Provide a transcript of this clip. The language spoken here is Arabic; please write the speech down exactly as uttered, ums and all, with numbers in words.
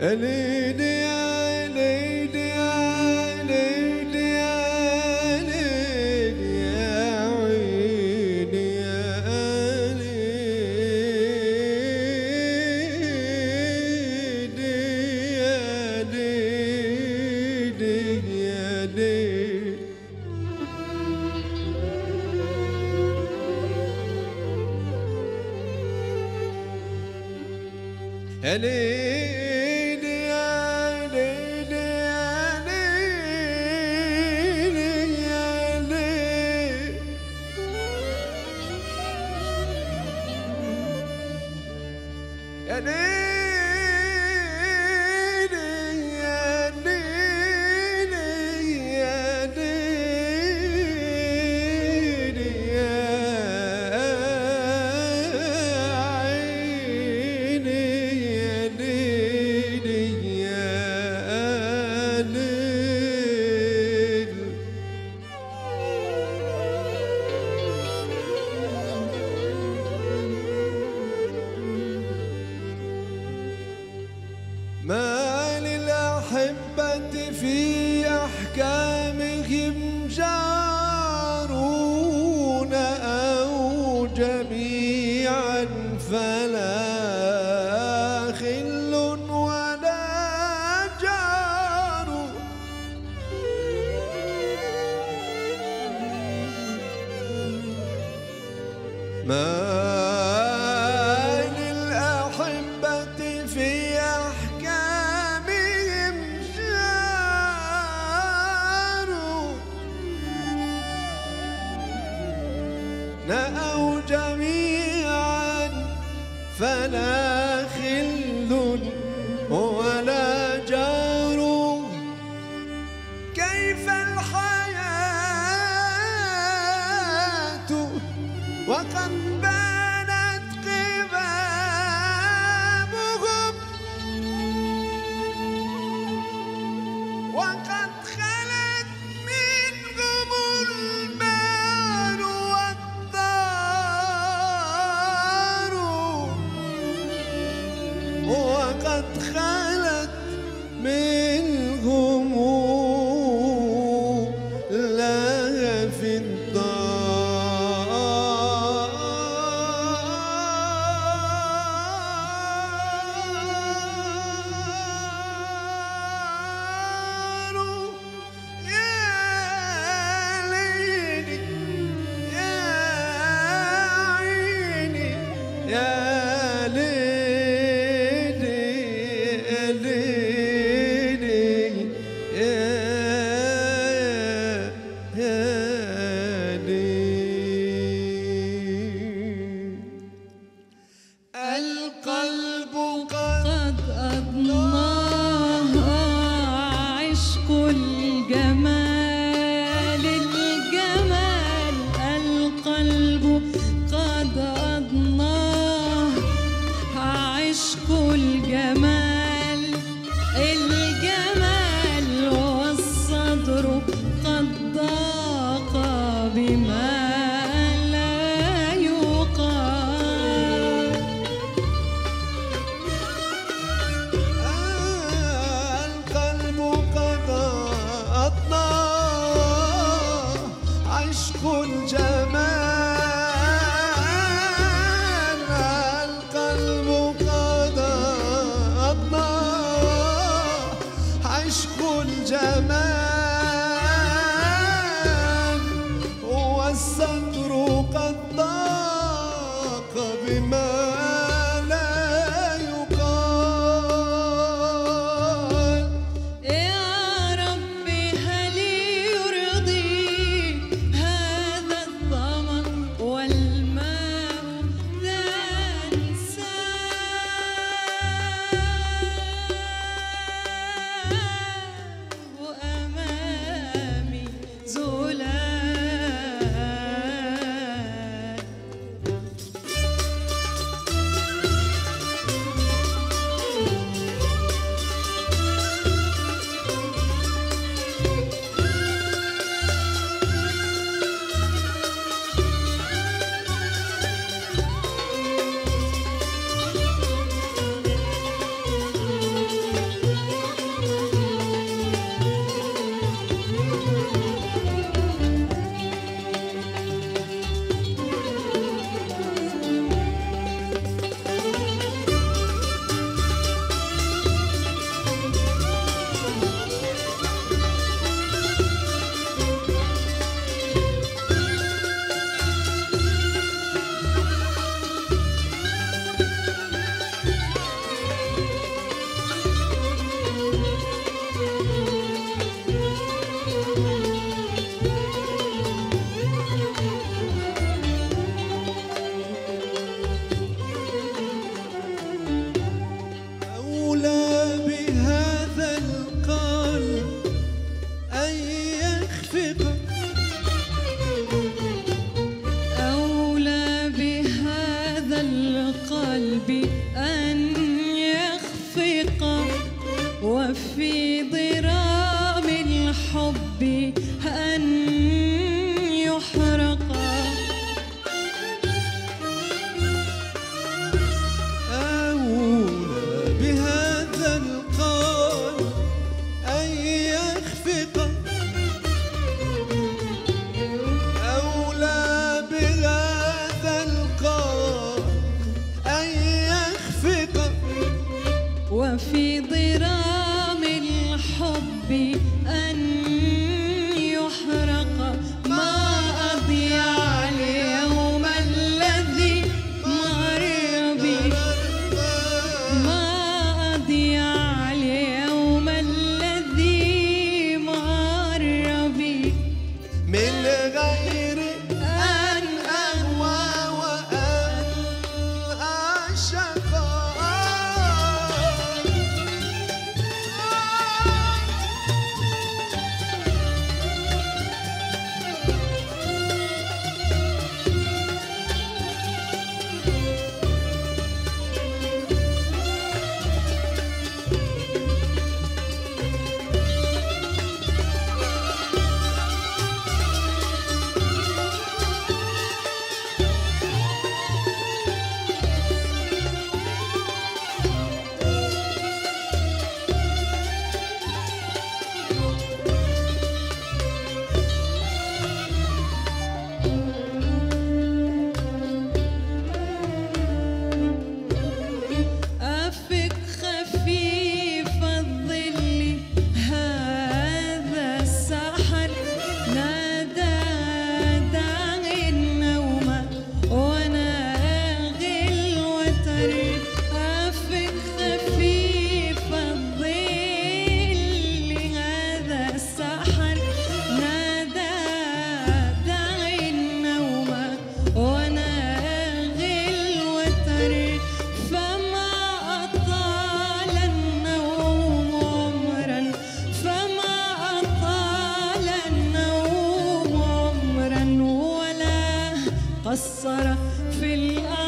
ليلي يا ليلي يا ليلي يا ليلي يا عيني يا ليلي يا ليلي يا ليلي. يا ليلي يا ليلي يا ليلي يا ليلي يا ليلي يا ليلي يا ما للأحبة في أحكامهم جارون أو جميعا فلا خل ولا جار. ما للأحبة في أحكامهم جار أو جميعا فلا خل ولا جار. كيف الحياة وقد بانت قبابهم وقد خلت منهم البار والدار وقد خلت منهم لا في الدار. يا ليلي يا عيني يا ليلي يا ليلي يا يا ليلي. القلب قد أضناه عشق الجمال الجمال. القلب قد أضناه عشق الجمال الجمال. والصدر قد ضاق بما لا يقال. القلب قد أضناه عشق الجمال. القلب قد أضناه عشق الجمال. والصدر قد ضاق بما لا يقال. يا ربي هل يرضي هذا الضعف الحب أن يحرقا. أولى بهذا القلب أن يخفق، أولى بهذا القلب أن يخفق، وفي ضرام الحب أن يحرق. ما أضيع اليوم الذي مر بي، ما أضيع اليوم الذي مر بي من غير أن أهوى وأن أعشق. أفك خفيف الظل هذا السحر، نادى داعي النوم وناغي الوتر. أفك خفيف الظل هذا السحر، نادى داعي النوم وناغي الوتر. فما أطال النوم عمرا، فما أطال النوم عمرا، ولا قصر في الأرض